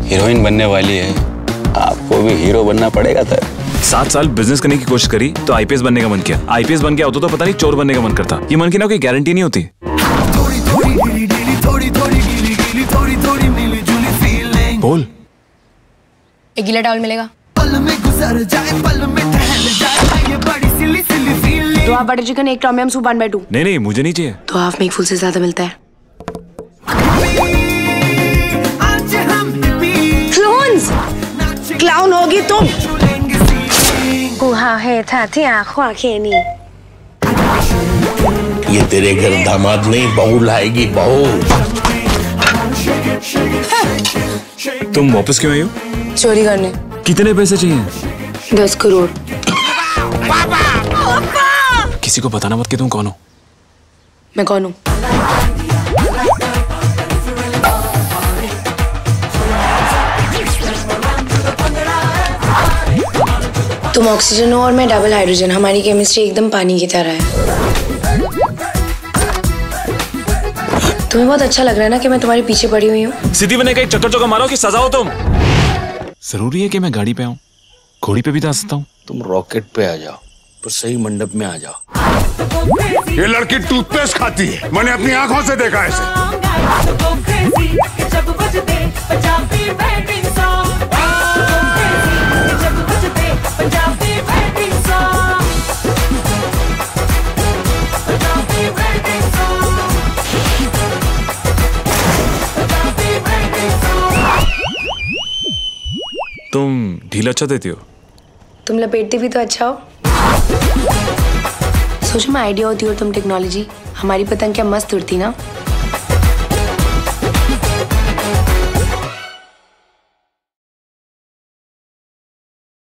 Heroine बनने वाली है, आपको भी हीरो बनना पड़ेगा सर। 7 साल बिजनेस करने की कोशिश करी तो आईपीएस बनने का मन किया। आईपीएस बन गया होता तो पता नहीं चोर बनने का मन करता। ये मन की ना कोई गारंटी नहीं होती। बोल। एक गीला टॉवल मिलेगा? तो हाफ बटर चिकन, एक टॉम यम सूप 1/2। नहीं मुझे नहीं चाहिए। तो हाफ मेक फुल से ज्यादा मिलता है। क्लोन्स, क्लाउन होगी तुम। है था थी आँखों खेनी। ये तेरे घर दामाद नहीं बहू लाएगी, बहू। तुम वापस क्यों आई हो? चोरी करने। कितने पैसे चाहिए? 10 करोड़। किसी को बताना मत कि तुम कौन हो। मैं कौन हूँ? तुम ऑक्सीजन हो और मैं डबल हाइड्रोजन। हमारी केमिस्ट्री एकदम पानी की तरह है। तुम्हें बहुत अच्छा लग रहा है ना कि मैं तुम्हारे पीछे पड़ी हुई हूँ। सीधी बने का एक चक्कर चौका मारो कि सजा हो तुम। जरूरी है कि मैं गाड़ी पे आऊँ? घोड़ी पे भी तो आ सकता हूँ। तुम रॉकेट पे आ जाओ, पर सही मंडप में आ जाओ। ये लड़की टूथपेस्ट खाती है, मैंने अपनी आंखों से देखा है इसे। तुम ढील अच्छा देती हो। तुम लपेटती भी तो अच्छा हो। सोचो मैं आइडिया होती और तुम टेक्नोलॉजी, हमारी पतंग क्या मस्त उड़ती ना।